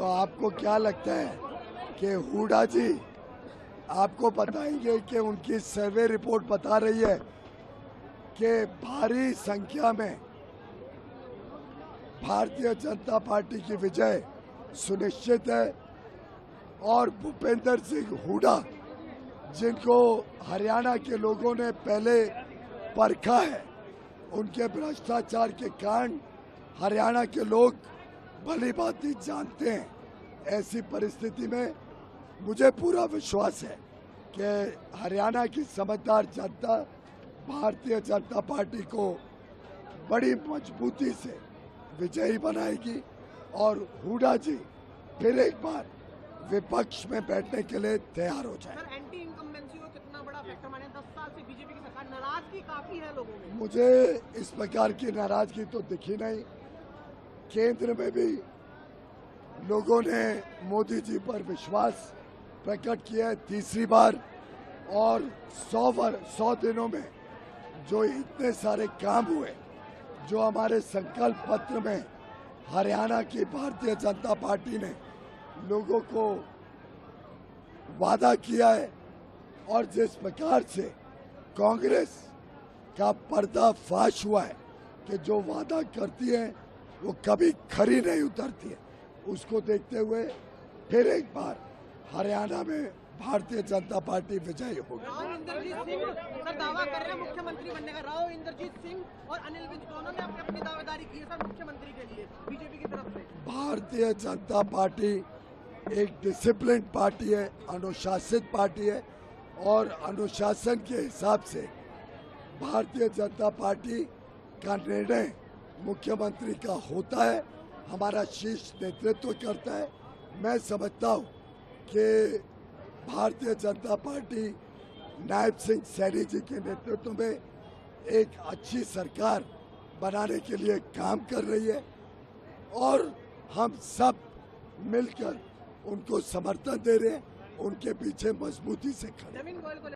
आपको क्या लगता है कि हुड्डा जी आपको बताएंगे कि उनकी सर्वे रिपोर्ट बता रही है कि भारी संख्या में भारतीय जनता पार्टी की विजय सुनिश्चित है और भूपेंद्र सिंह हुड्डा जिनको हरियाणा के लोगों ने पहले परखा है, उनके भ्रष्टाचार के कारण हरियाणा के लोग भली भांति जानते हैं। ऐसी परिस्थिति में मुझे पूरा विश्वास है कि हरियाणा की समझदार जनता भारतीय जनता पार्टी को बड़ी मजबूती से विजयी बनाएगी और हुड्डा जी फिर एक बार विपक्ष में बैठने के लिए तैयार हो जाए। सर, एंटी इनकम्बेंसी को कितना बड़ा फैक्टर माने? 10 साल से बीजेपी की सरकार, नाराजगी काफी है लोगों में। मुझे इस प्रकार की नाराजगी तो दिखी नहीं। केंद्र में भी लोगों ने मोदी जी पर विश्वास प्रकट किया है तीसरी बार, और 100 दिनों में जो इतने सारे काम हुए, जो हमारे संकल्प पत्र में हरियाणा की भारतीय जनता पार्टी ने लोगों को वादा किया है, और जिस प्रकार से कांग्रेस का पर्दाफाश हुआ है कि जो वादा करती है वो कभी खरी नहीं उतरती है, उसको देखते हुए फिर एक बार हरियाणा में भारतीय जनता पार्टी विजयी होगी। राव इंद्रजीत सिंह सर दावा कर रहे हैं मुख्यमंत्री बनने का। राव इंद्रजीत सिंह और अनिल विज दोनों ने अपनी दावेदारी की है सर मुख्यमंत्री के लिए बीजेपी की तरफ से। भारतीय जनता पार्टी एक डिसिप्लिन पार्टी है, अनुशासित पार्टी है, और अनुशासन के हिसाब से भारतीय जनता पार्टी का निर्णय मुख्यमंत्री का होता है, हमारा शीर्ष नेतृत्व करता है। मैं समझता हूँ कि भारतीय जनता पार्टी नायब सिंह सैनी जी के नेतृत्व में एक अच्छी सरकार बनाने के लिए काम कर रही है, और हम सब मिलकर उनको समर्थन दे रहे हैं, उनके पीछे मजबूती से खड़े।